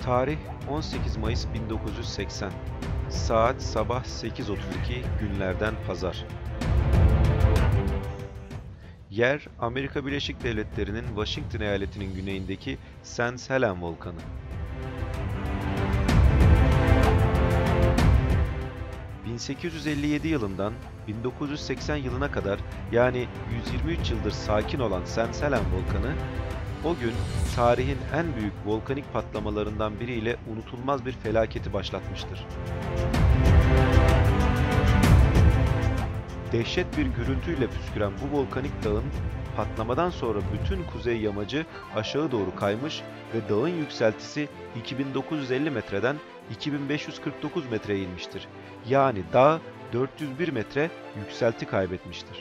Tarih 18 Mayıs 1980. Saat sabah 8:32, günlerden pazar. Yer, Amerika Birleşik Devletleri'nin Washington eyaletinin güneyindeki St. Helens volkanı. ...1857 yılından 1980 yılına kadar, yani 123 yıldır sakin olan St. Helens volkanı, o gün tarihin en büyük volkanik patlamalarından biriyle unutulmaz bir felaketi başlatmıştır. Dehşet bir gürültüyle püsküren bu volkanik dağın patlamadan sonra bütün kuzey yamacı aşağı doğru kaymış ve dağın yükseltisi 2950 metreden 2549 metreye inmiştir. Yani dağ 401 metre yükselti kaybetmiştir.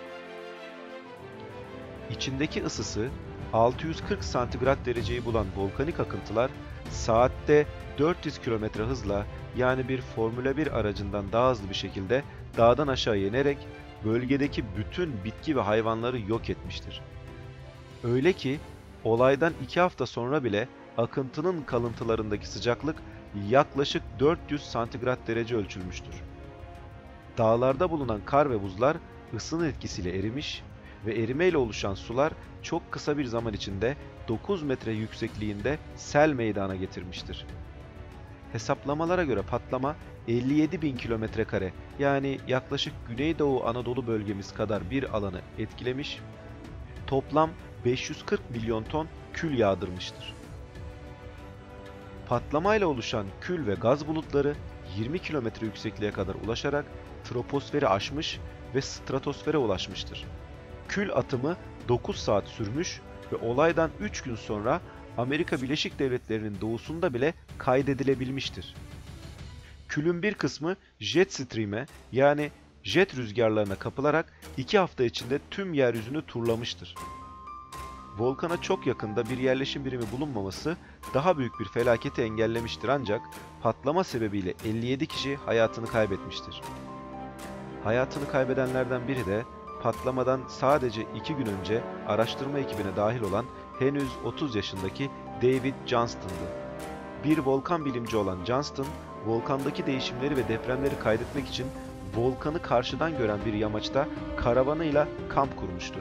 İçindeki ısısı 640 santigrat dereceyi bulan volkanik akıntılar saatte 400 km hızla, yani bir Formula 1 aracından daha hızlı bir şekilde dağdan aşağı inerek bölgedeki bütün bitki ve hayvanları yok etmiştir. Öyle ki olaydan 2 hafta sonra bile akıntının kalıntılarındaki sıcaklık yaklaşık 400 santigrat derece ölçülmüştür. Dağlarda bulunan kar ve buzlar ısının etkisiyle erimiş ve erimeyle oluşan sular çok kısa bir zaman içinde 9 metre yüksekliğinde sel meydana getirmiştir. Hesaplamalara göre patlama 57.000 kilometrekare, yani yaklaşık Güneydoğu Anadolu bölgemiz kadar bir alanı etkilemiş, toplam 540 milyon ton kül yağdırmıştır. Patlamayla oluşan kül ve gaz bulutları 20 kilometre yüksekliğe kadar ulaşarak troposferi aşmış ve stratosfere ulaşmıştır. Kül atımı 9 saat sürmüş ve olaydan 3 gün sonra Amerika Birleşik Devletleri'nin doğusunda bile kaydedilebilmiştir. Külün bir kısmı jet stream'e, yani jet rüzgarlarına kapılarak 2 hafta içinde tüm yeryüzünü turlamıştır. Volkana çok yakında bir yerleşim birimi bulunmaması daha büyük bir felaketi engellemiştir, ancak patlama sebebiyle 57 kişi hayatını kaybetmiştir. Hayatını kaybedenlerden biri de patlamadan sadece 2 gün önce araştırma ekibine dahil olan henüz 30 yaşındaki David Johnston'dı. Bir volkan bilimci olan Johnston, volkandaki değişimleri ve depremleri kaydetmek için volkanı karşıdan gören bir yamaçta karavanıyla kamp kurmuştu.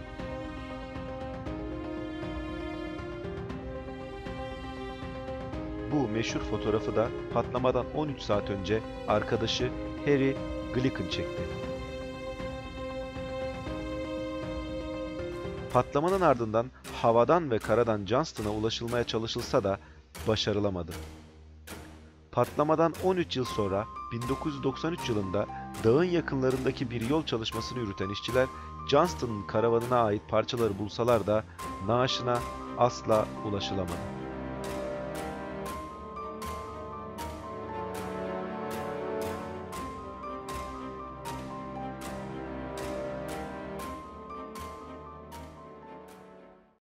Bu meşhur fotoğrafı da patlamadan 13 saat önce arkadaşı Harry Glicken çekti. Patlamanın ardından havadan ve karadan Johnston'a ulaşılmaya çalışılsa da başarılamadı. Patlamadan 13 yıl sonra 1993 yılında dağın yakınlarındaki bir yol çalışmasını yürüten işçiler Johnston'ın karavanına ait parçaları bulsalar da naaşına asla ulaşılamadı.